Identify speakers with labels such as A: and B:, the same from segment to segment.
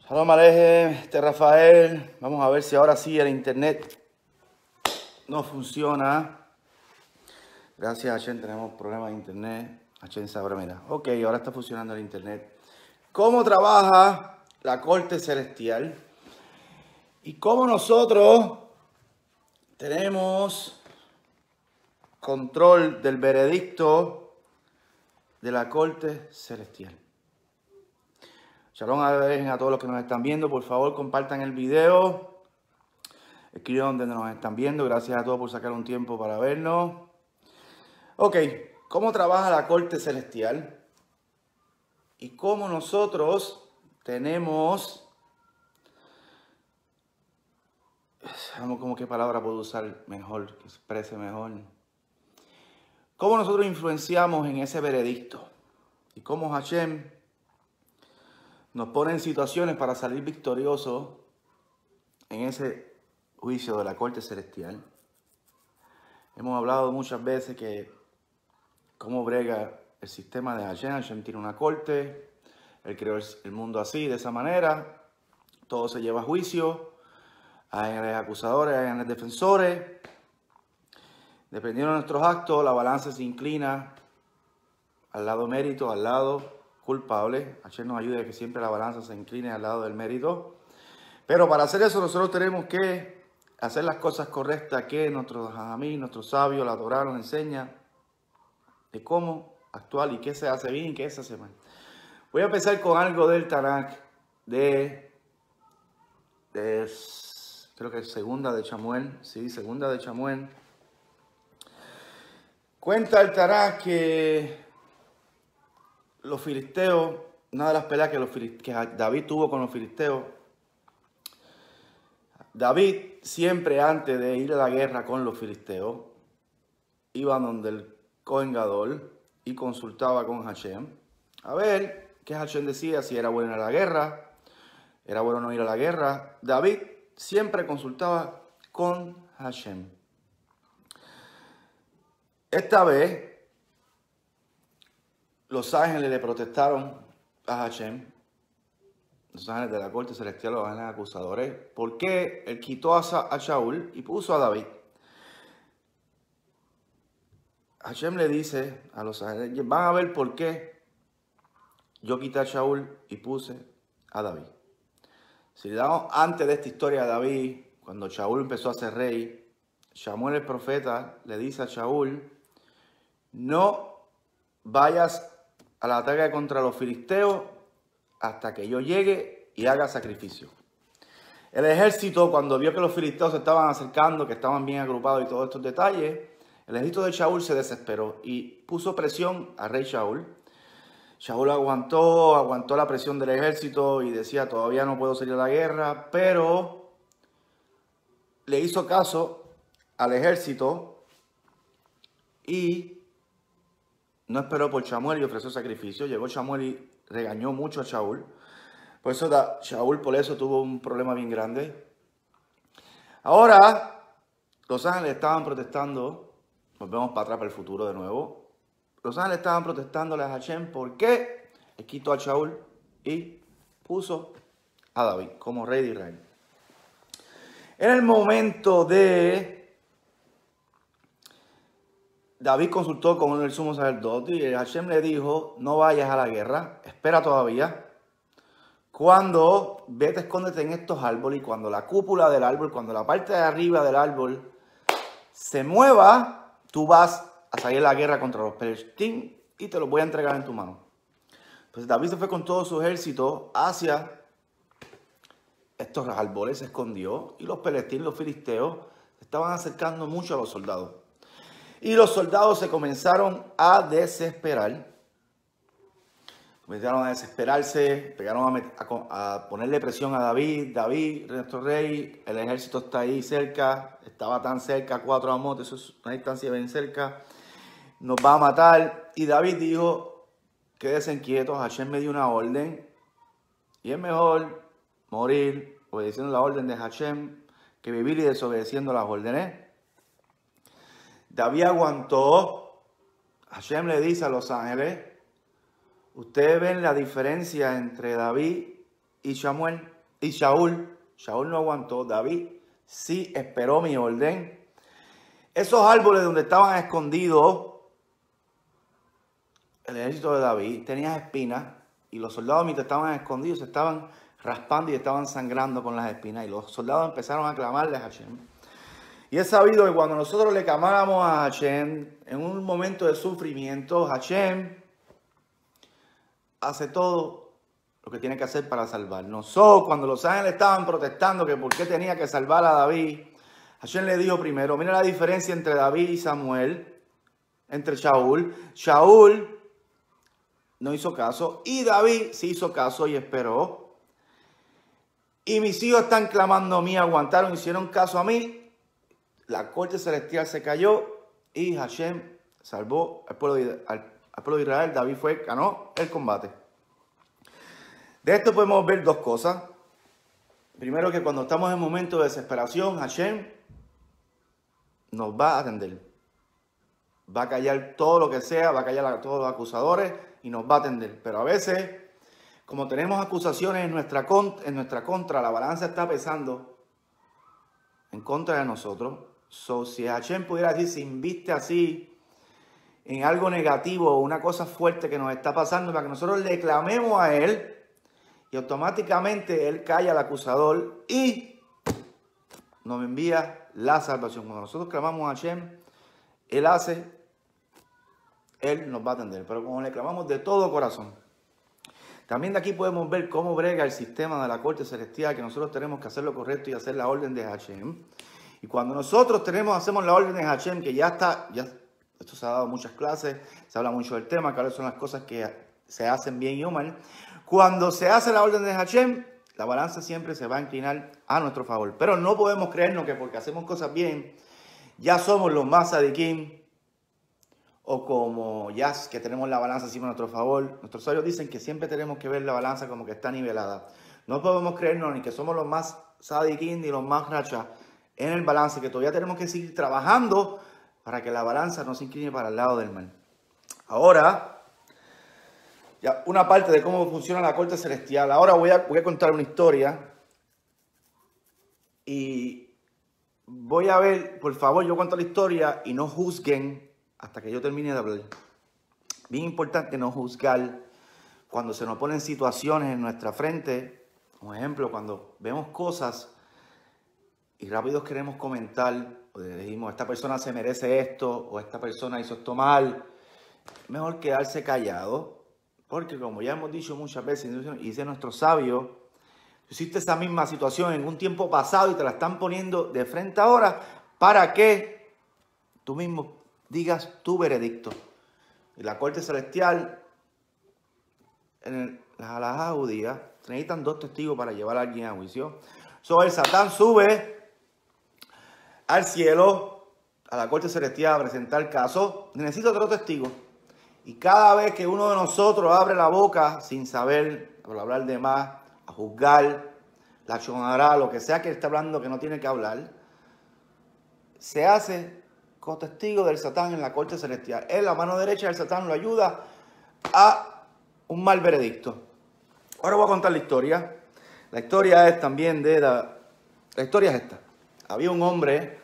A: Shalom Alejem, este es Rafael. Vamos a ver si ahora sí el internet no funciona. Gracias a Hashem tenemos problemas de internet. Hashem sabrá, mira. Ok, ahora está funcionando el internet. ¿Cómo trabaja la corte celestial? Y cómo nosotros tenemos control del veredicto de la corte celestial. Shalom a todos los que nos están viendo. Por favor, compartan el video. Escriban donde nos están viendo. Gracias a todos por sacar un tiempo para vernos. Ok, ¿cómo trabaja la corte celestial? Y cómo nosotros tenemos... Vamos, como qué palabra puedo usar mejor, que exprese mejor. ¿Cómo nosotros influenciamos en ese veredicto? Y cómo Hashem nos pone en situaciones para salir victoriosos en ese juicio de la corte celestial. Hemos hablado muchas veces que cómo brega el sistema de Hashem. Hashem tiene una corte, él creó el mundo así, de esa manera. Todo se lleva a juicio, hay acusadores, hay defensores. Dependiendo de nuestros actos, la balanza se inclina al lado mérito, al lado culpable. Hashem nos ayuda a que siempre la balanza se incline al lado del mérito. Pero para hacer eso nosotros tenemos que hacer las cosas correctas que nuestros amigos, nuestros sabios, la Torah nos enseña de cómo actuar y qué se hace bien y qué se hace mal. Voy a empezar con algo del Tanakh creo que es segunda de Chamuel. Sí, segunda de Chamuel. Cuenta el Tanakh que los filisteos, una de las peleas que David tuvo con los filisteos, David siempre antes de ir a la guerra con los filisteos, iba donde el Cohen Gadol y consultaba con Hashem, a ver qué Hashem decía, si era bueno ir a la guerra, era bueno no ir a la guerra. David siempre consultaba con Hashem. Esta vez, los ángeles le protestaron a Hashem, los ángeles de la corte celestial, los ángeles acusadores, porque él quitó a Shaul y puso a David. Hashem le dice a los ángeles, van a ver por qué yo quité a Shaul y puse a David. Si le damos antes de esta historia a David, cuando Shaul empezó a ser rey, Samuel el profeta le dice a Shaul, no vayas al ataque contra los filisteos hasta que yo llegue y haga sacrificio. El ejército, cuando vio que los filisteos se estaban acercando, que estaban bien agrupados y todos estos detalles, el ejército de Shaul se desesperó y puso presión al rey Shaul. Shaul aguantó la presión del ejército y decía, todavía no puedo salir a la guerra, pero le hizo caso al ejército y no esperó por Samuel y ofreció sacrificio. Llegó Samuel y regañó mucho a Shaul. Por eso Shaul tuvo un problema bien grande. Ahora, los ángeles estaban protestando. Nos vemos para atrás para el futuro de nuevo. Los ángeles estaban protestándole a Hashem porque él quitó a Shaul y puso a David como rey de Israel. En el momento de... David consultó con el sumo sacerdote y Hashem le dijo, no vayas a la guerra, espera todavía. Cuando vete, escóndete en estos árboles y cuando la cúpula del árbol, cuando la parte de arriba del árbol se mueva, tú vas a salir a la guerra contra los pelestín y te los voy a entregar en tu mano. Pues David se fue con todo su ejército hacia estos árboles, se escondió y los pelestín, los filisteos, se estaban acercando mucho a los soldados. Y los soldados se comenzaron a desesperar. Comenzaron a desesperarse, pegaron a ponerle presión a David. David, nuestro rey, el ejército está ahí cerca, estaba tan cerca, 4 amos, eso es una distancia bien cerca, nos va a matar. Y David dijo, quédense quietos, Hashem me dio una orden y es mejor morir obedeciendo la orden de Hashem que vivir y desobedeciendo las órdenes. David aguantó. Hashem le dice a los ángeles, ustedes ven la diferencia entre David y Samuel. Y Shaul no aguantó. David sí esperó mi orden. Esos árboles donde estaban escondidos el ejército de David tenían espinas y los soldados mientras estaban escondidos se estaban raspando y estaban sangrando con las espinas. Y los soldados empezaron a clamarle a Hashem. Y es sabido que cuando nosotros le clamáramos a Hashem en un momento de sufrimiento, Hashem hace todo lo que tiene que hacer para salvarnos. Cuando los ángeles estaban protestando que por qué tenía que salvar a David, Hashem le dijo primero, mira la diferencia entre David y Samuel, entre Shaul. Shaul no hizo caso y David sí hizo caso y esperó. Y mis hijos están clamando a mí, aguantaron, hicieron caso a mí. La corte celestial se cayó y Hashem salvó al pueblo de Israel. David ganó el combate. De esto podemos ver dos cosas. Primero, que cuando estamos en momentos de desesperación, Hashem nos va a atender. Va a callar todo lo que sea, va a callar a todos los acusadores y nos va a atender. Pero a veces, como tenemos acusaciones en nuestra contra, la balanza está pesando en contra de nosotros. Si Hashem pudiera decir, se inviste así en algo negativo o una cosa fuerte que nos está pasando para que nosotros le clamemos a Él y automáticamente Él calla al acusador y nos envía la salvación. Cuando nosotros clamamos a Hashem, Él nos va a atender, pero como le clamamos de todo corazón. También de aquí podemos ver cómo brega el sistema de la corte celestial, que nosotros tenemos que hacer lo correcto y hacer la orden de Hashem. Y cuando nosotros hacemos la orden de Hashem, que esto se ha dado en muchas clases, se habla mucho del tema, cuáles son las cosas que se hacen bien y mal. Cuando se hace la orden de Hashem, la balanza siempre se va a inclinar a nuestro favor. Pero no podemos creernos que porque hacemos cosas bien, ya somos los más sadiquín, o como ya que tenemos la balanza siempre a nuestro favor. Nuestros sabios dicen que siempre tenemos que ver la balanza como que está nivelada. No podemos creernos ni que somos los más sadiquín ni los más rachas en el balance, que todavía tenemos que seguir trabajando para que la balanza no se incline para el lado del mal. Ahora, ya una parte de cómo funciona la corte celestial. Ahora voy a contar una historia y voy a ver, por favor, yo cuento la historia y no juzguen hasta que yo termine de hablar. Bien importante no juzgar cuando se nos ponen situaciones en nuestra frente. Por ejemplo, cuando vemos cosas y rápido queremos comentar, o decimos, esta persona se merece esto, o esta persona hizo esto mal. Es mejor quedarse callado, porque como ya hemos dicho muchas veces, y dice nuestro sabio, hiciste esa misma situación en un tiempo pasado y te la están poniendo de frente ahora, para que tú mismo digas tu veredicto. Y la corte celestial, en las alhajas judías, necesitan 2 testigos para llevar a alguien a juicio. El Satán sube al cielo, a la corte celestial, a presentar caso. Necesita otro testigo. Y cada vez que uno de nosotros abre la boca sin saber, por hablar de más, a juzgar, la chonará, lo que sea que esté hablando que no tiene que hablar, se hace cotestigo del Satán en la corte celestial. Él, la mano derecha del Satán, lo ayuda a un mal veredicto. Ahora voy a contar la historia. La historia es también la historia es esta. Había un hombre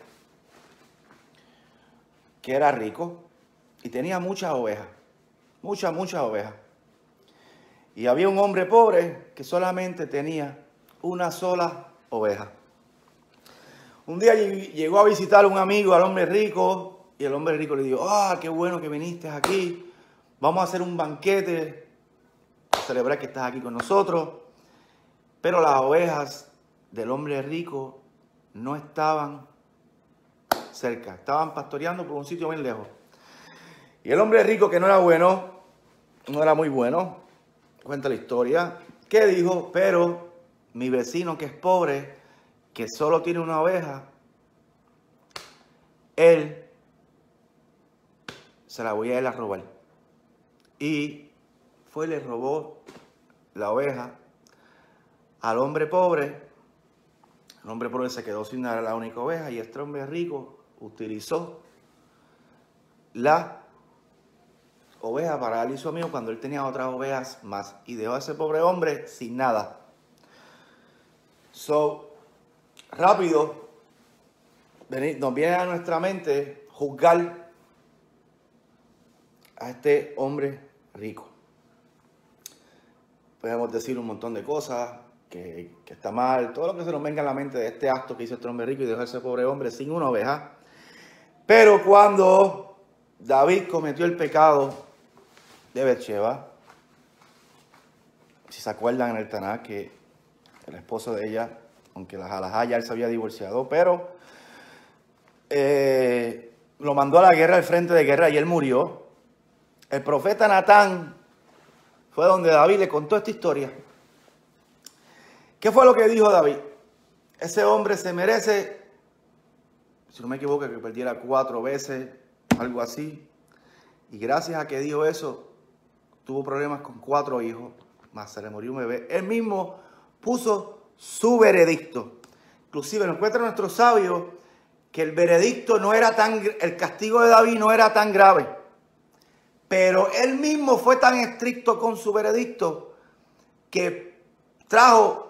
A: que era rico y tenía muchas ovejas. Muchas ovejas. Y había un hombre pobre que solamente tenía una sola oveja. Un día llegó a visitar un amigo al hombre rico y el hombre rico le dijo, qué bueno que viniste aquí, vamos a hacer un banquete para celebrar que estás aquí con nosotros. Pero las ovejas del hombre rico no estaban cerca, estaban pastoreando por un sitio bien lejos. Y el hombre rico, que no era muy bueno, cuenta la historia, que dijo, pero mi vecino que es pobre, que solo tiene una oveja, él se la voy a ir a robar. Y le robó la oveja al hombre pobre. El hombre pobre se quedó sin la única oveja y este hombre rico utilizó la oveja para darle a su amigo cuando él tenía otras ovejas más y dejó a ese pobre hombre sin nada. Rápido, nos viene a nuestra mente juzgar a este hombre rico. Podemos decir un montón de cosas, que está mal, todo lo que se nos venga a la mente de este acto que hizo este hombre rico y dejó a ese pobre hombre sin una oveja. Pero cuando David cometió el pecado de Betseba, si se acuerdan en el Tanaj que el esposo de ella, aunque la halajá ya él se había divorciado, pero lo mandó a la guerra, al frente de guerra, y él murió. El profeta Natán fue donde David le contó esta historia. ¿Qué fue lo que dijo David? Ese hombre se merece, si no me equivoco, que perdiera 4 veces, algo así. Y gracias a que dijo eso, tuvo problemas con 4 hijos, más se le murió un bebé. Él mismo puso su veredicto. Inclusive nos encuentra nuestro sabio que el veredicto no era el castigo de David no era tan grave. Pero él mismo fue tan estricto con su veredicto que trajo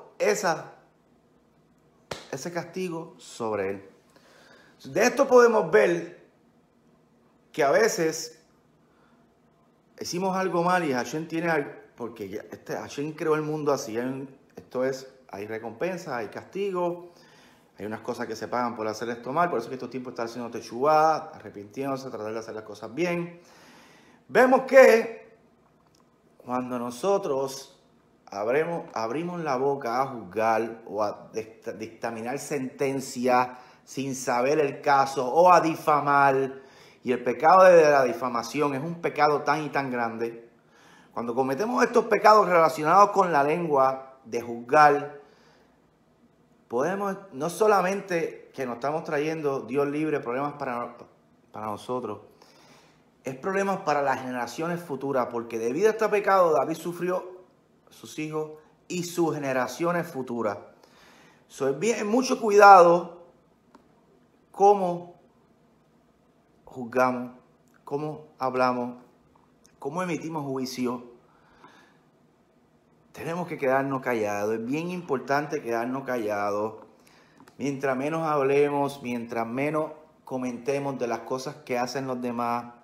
A: ese castigo sobre él. De esto podemos ver que a veces hicimos algo mal y Hashem porque Hashem creó el mundo así. Hay recompensa, hay castigo, hay unas cosas que se pagan por hacer esto mal. Por eso que estos tiempos están haciendo techubá, arrepintiéndose, tratar de hacer las cosas bien. Vemos que cuando nosotros abrimos la boca a juzgar o a dictaminar sentencias sin saber el caso o a difamar, y el pecado de la difamación es un pecado tan y tan grande. Cuando cometemos estos pecados relacionados con la lengua de juzgar, podemos, no solamente que nos estamos trayendo, Dios libre, problemas para nosotros, es problemas para las generaciones futuras, porque debido a este pecado David sufrió sus hijos y sus generaciones futuras. Mucho cuidado cómo juzgamos, cómo hablamos, cómo emitimos juicio. Tenemos que quedarnos callados. Es bien importante quedarnos callados. Mientras menos hablemos, mientras menos comentemos de las cosas que hacen los demás,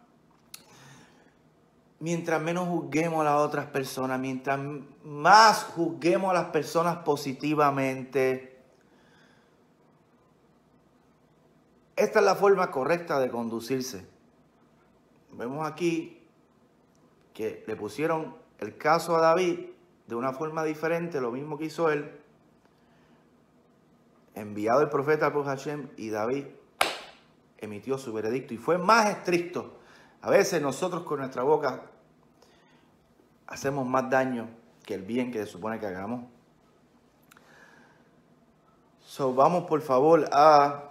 A: mientras menos juzguemos a las otras personas, mientras más juzguemos a las personas positivamente, esta es la forma correcta de conducirse. Vemos aquí que le pusieron el caso a David de una forma diferente, lo mismo que hizo él, enviado el profeta por Hashem, y David emitió su veredicto y fue más estricto. A veces nosotros con nuestra boca hacemos más daño que el bien que se supone que hagamos. Vamos por favor a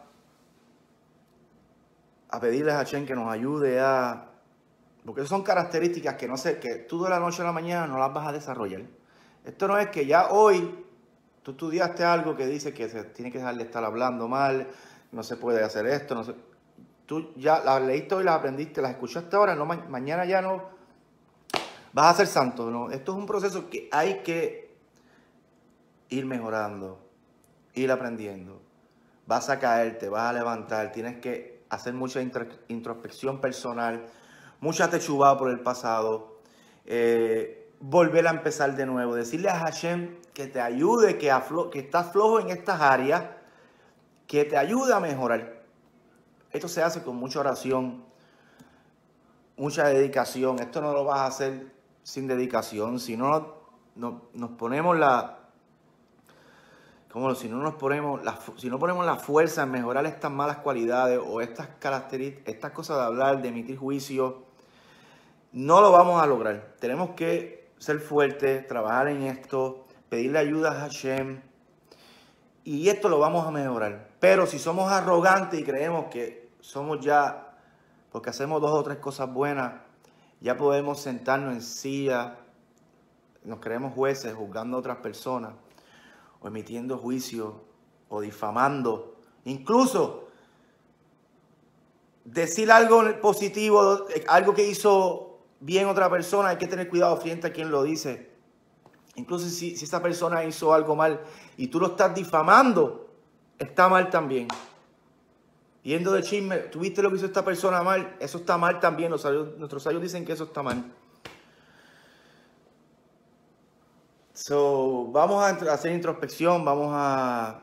A: pedirle a Hashem que nos ayude porque son características que tú de la noche a la mañana no las vas a desarrollar. Esto no es que ya hoy tú estudiaste algo que dice que se tiene que dejar de estar hablando mal, no se puede hacer esto, tú ya las leíste hoy, las aprendiste, las escuchaste ahora, no, mañana ya no vas a ser santo. No, esto es un proceso que hay que ir mejorando, ir aprendiendo. Vas a caer, te vas a levantar, tienes que hacer mucha introspección personal, mucha techubá por el pasado, volver a empezar de nuevo, decirle a Hashem que te ayude, que estás flojo en estas áreas, que te ayude a mejorar. Esto se hace con mucha oración, mucha dedicación. Esto no lo vas a hacer sin dedicación. Si no nos ponemos si no ponemos la fuerza en mejorar estas malas cualidades o estas características, estas cosas de hablar, de emitir juicio, no lo vamos a lograr. Tenemos que ser fuertes, trabajar en esto, pedirle ayuda a Hashem, y esto lo vamos a mejorar. Pero si somos arrogantes y creemos que somos ya, porque hacemos 2 o 3 cosas buenas, ya podemos sentarnos en silla, nos creemos jueces juzgando a otras personas, o emitiendo juicio, o difamando, incluso decir algo positivo, algo que hizo bien otra persona, hay que tener cuidado frente a quien lo dice. Incluso si esa persona hizo algo mal y tú lo estás difamando, está mal también. Yendo de chisme, ¿tuviste lo que hizo esta persona mal? Eso está mal también. Nuestros sabios dicen que eso está mal. So, vamos a hacer introspección, vamos a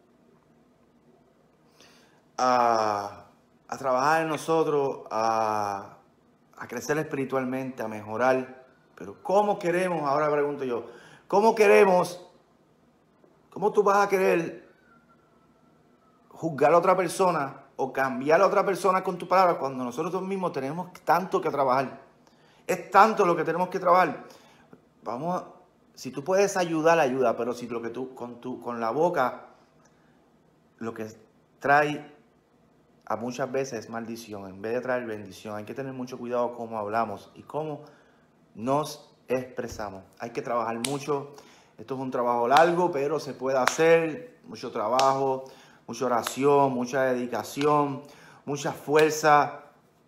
A: trabajar en nosotros, a crecer espiritualmente, a mejorar. Pero ¿cómo queremos? Ahora pregunto yo, ¿cómo tú vas a querer juzgar a otra persona o cambiar a otra persona con tu palabra cuando nosotros mismos tenemos tanto que trabajar? Es tanto lo que tenemos que trabajar. Si tú puedes ayudar, ayuda, pero si lo que tú con la boca lo que trae a muchas veces es maldición en vez de traer bendición. Hay que tener mucho cuidado cómo hablamos y cómo nos expresamos. Hay que trabajar mucho. Esto es un trabajo largo, pero se puede hacer. Mucho trabajo, mucha oración, mucha dedicación, mucha fuerza.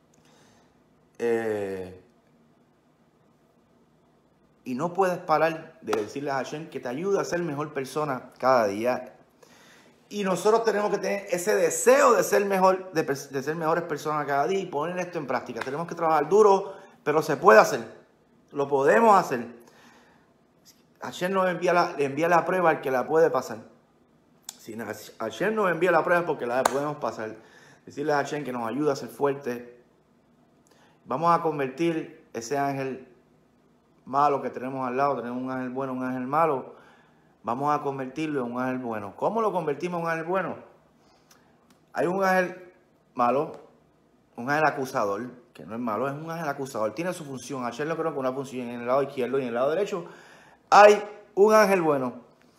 A: Y no puedes parar de decirle a Hashem que te ayude a ser mejor persona cada día. Y nosotros tenemos que tener ese deseo de ser mejor, de ser mejores personas cada día y poner esto en práctica. Tenemos que trabajar duro, pero se puede hacer. Lo podemos hacer. Hashem nos envía la prueba al que la puede pasar. Si Hashem nos envía la prueba es porque la podemos pasar. Decirle a Hashem que nos ayuda a ser fuertes. Vamos a convertir ese ángel malo que tenemos al lado. Tenemos un ángel bueno, un ángel malo. Vamos a convertirlo en un ángel bueno. ¿Cómo lo convertimos en un ángel bueno? Hay un ángel malo, un ángel acusador, que no es malo, es un ángel acusador. Tiene su función. Ayer lo creo que una función en el lado izquierdo y en el lado derecho. Hay un ángel bueno.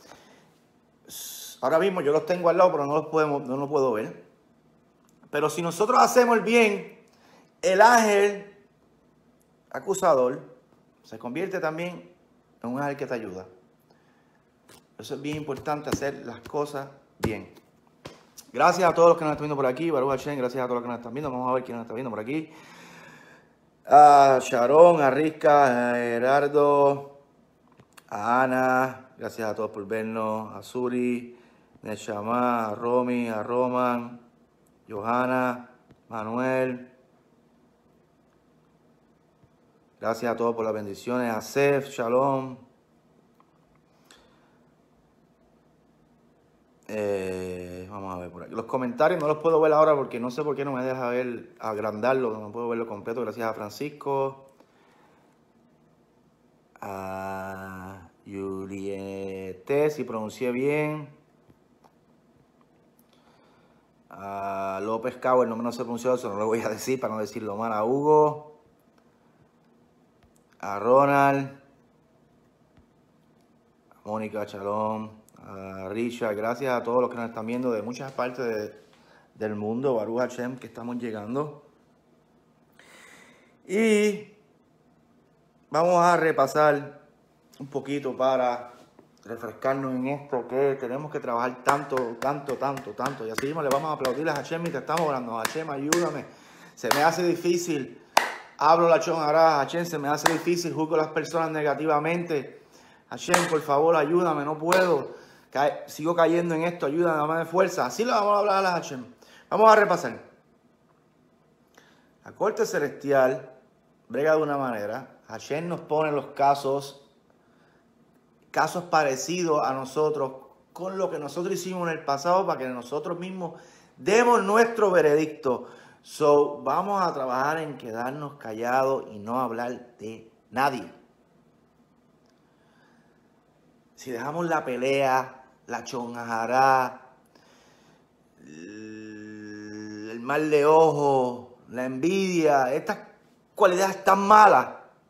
A: Ahora mismo yo los tengo al lado, pero no los puedo ver. Pero si nosotros hacemos el bien, el ángel acusador se convierte también en un ángel que te ayuda. Eso es bien importante, hacer las cosas bien. Gracias a todos los que nos están viendo por aquí. Baruch Hashem, gracias a todos los que nos están viendo. Vamos a ver quién nos está viendo por aquí. A Sharon, a Rizka, a Gerardo, a Ana. Gracias a todos por vernos. A Suri, Neshama, a Romy, a Roman, Johanna, Manuel. Gracias a todos por las bendiciones. A Sef, Shalom. Vamos a ver por aquí. Los comentarios no los puedo ver ahora porque no sé por qué no me deja ver, agrandarlo, no puedo verlo completo. Gracias a Francisco, a Juliette, si pronuncié bien, a López Cabo, el nombre no se pronunció, eso no lo voy a decir para no decirlo mal, a Hugo, a Ronald, a Mónica Chalón, a Richard. Gracias a todos los que nos están viendo de muchas partes del mundo. Baruch Hashem, que estamos llegando. Y vamos a repasar un poquito para refrescarnos en esto que tenemos que trabajar tanto. Y así mismo le vamos a aplaudir a Hashem mientras estamos orando. Hashem, ayúdame. Se me hace difícil. Hablo la chonará. Hashem, se me hace difícil. Juzgo a las personas negativamente. Hashem, por favor, ayúdame. No puedo. Sigo cayendo en esto, ayuda, dame fuerza. Así le vamos a hablar a Hashem. Vamos a repasar. La corte celestial brega de una manera. Hashem nos pone los casos parecidos a nosotros con lo que nosotros hicimos en el pasado para que nosotros mismos demos nuestro veredicto. Vamos a trabajar en quedarnos callados y no hablar de nadie. Si dejamos la pelea, la chonjará, el mal de ojo, la envidia, estas cualidades tan malas,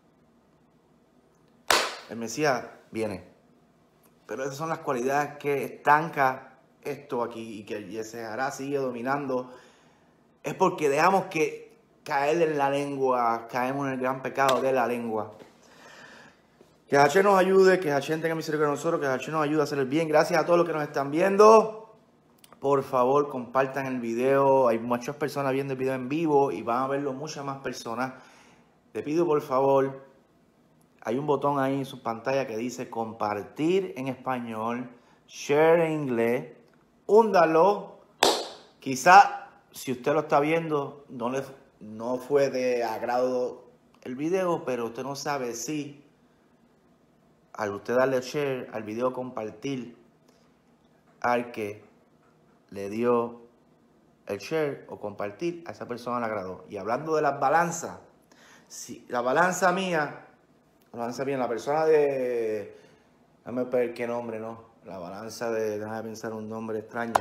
A: el Mesías viene. Pero esas son las cualidades que estanca esto aquí y que se hará, sigue dominando. Es porque dejamos que caer en la lengua, caemos en el gran pecado de la lengua. Que Hashem nos ayude, que Hashem tenga misericordia de nosotros, que Hashem nos ayude a hacer el bien. Gracias a todos los que nos están viendo. Por favor, compartan el video. Hay muchas personas viendo el video en vivo y van a verlo muchas más personas. Le pido, por favor, hay un botón ahí en su pantalla que dice compartir en español, share en inglés, húndalo. Quizá si usted lo está viendo no fue de agrado el video, pero usted no sabe si al usted darle share al video, compartir al que le dio el share o compartir, a esa persona le agradó. Y hablando de las balanzas, si la balanza mía, la persona de, déjame ver qué nombre, ¿no? La balanza de, déjame pensar un nombre extraño.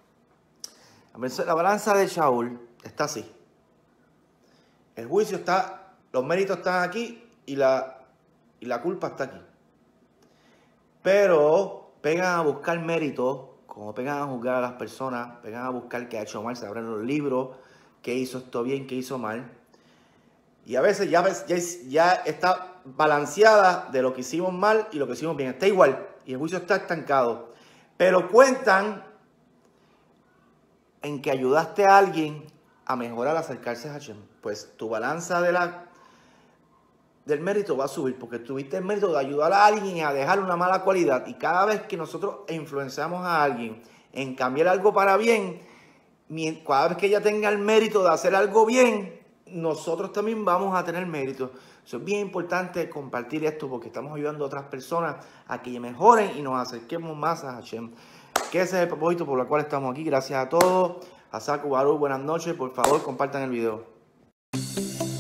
A: La balanza de Shaul está así. El juicio está, los méritos están aquí y la culpa está aquí. Pero pegan a buscar méritos, como pegan a juzgar a las personas, pegan a buscar qué ha hecho mal, se abren los libros, qué hizo esto bien, qué hizo mal. Y a veces ya está balanceada de lo que hicimos mal y lo que hicimos bien. Está igual y el juicio está estancado. Pero cuentan en que ayudaste a alguien a mejorar, a acercarse a Hashem. Pues tu balanza del mérito va a subir porque tuviste el mérito de ayudar a alguien a dejar una mala cualidad. Y cada vez que nosotros influenciamos a alguien en cambiar algo para bien, cada vez que ella tenga el mérito de hacer algo bien, nosotros también vamos a tener mérito. Eso es bien importante compartir esto porque estamos ayudando a otras personas a que mejoren y nos acerquemos más a Hashem. Que ese es el propósito por el cual estamos aquí. Gracias a todos. Hazaku Baruch, buenas noches. Por favor, compartan el video.